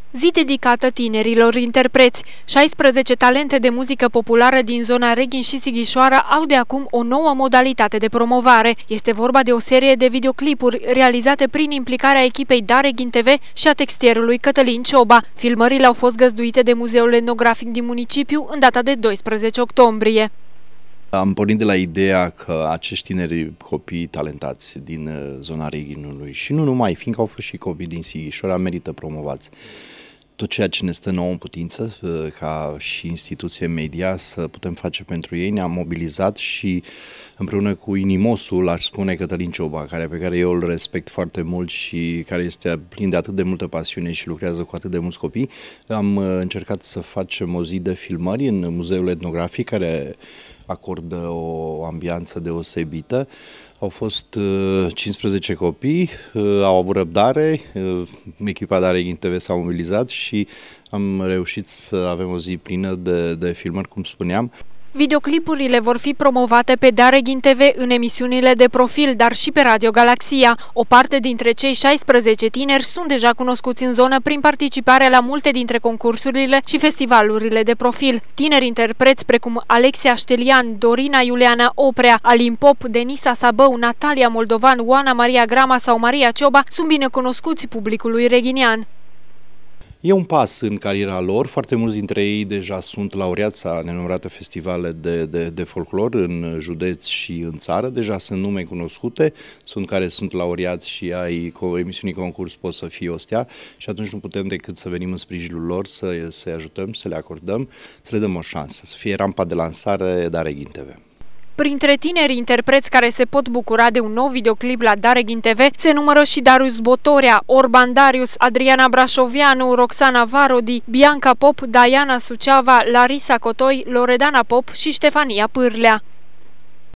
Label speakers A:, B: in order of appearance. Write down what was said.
A: Zi dedicată tinerilor interpreți. 16 talente de muzică populară din zona Reghin și Sighișoara au de acum o nouă modalitate de promovare. Este vorba de o serie de videoclipuri realizate prin implicarea echipei Reghin TV și a textierului Cătălin Cioba. Filmările au fost găzduite de Muzeul Etnografic din municipiu în data de 12 octombrie.
B: Am pornit de la ideea că acești tineri copii talentați din zona Reghinului și nu numai, fiindcă au fost și copii din Sighișoara, merită promovați. Tot ceea ce ne stă nouă în putință, ca și instituție media, să putem face pentru ei, ne-am mobilizat și împreună cu inimosul, aș spune, Cătălin Cioba, pe care eu îl respect foarte mult și care este plin de atât de multă pasiune și lucrează cu atât de mulți copii, am încercat să facem o zi de filmări în Muzeul Etnografic, care acordă o ambianță deosebită. Au fost 15 copii, au avut răbdare, echipa Reghin TV s-a mobilizat și am reușit să avem o zi plină de filmări, cum spuneam.
A: Videoclipurile vor fi promovate pe Reghin TV în emisiunile de profil, dar și pe Radio Galaxia. O parte dintre cei 16 tineri sunt deja cunoscuți în zonă prin participare la multe dintre concursurile și festivalurile de profil. Tineri interpreți precum Alexia Ștelian, Dorina Iuliana Oprea, Alin Pop, Denisa Sabău, Natalia Moldovan, Oana Maria Grama sau Maria Cioba sunt bine cunoscuți publicului reghinian.
B: E un pas în cariera lor, foarte mulți dintre ei deja sunt laureați la nenumărate festivale de folclor în județ și în țară, deja sunt nume cunoscute, sunt care sunt laureați și ai emisiunii concurs pot să fie o stea și atunci nu putem decât să venim în sprijinul lor, să-i ajutăm, să le acordăm, să le dăm o șansă, să fie rampa de lansare Reghin TV.
A: Printre tinerii interpreți care se pot bucura de un nou videoclip la Reghin TV se numără și Darius Botorea, Orban Darius, Adriana Brașovianu, Roxana Varodi, Bianca Pop, Diana Suceava, Larisa Cotoi, Loredana Pop și Ștefania Pârlea.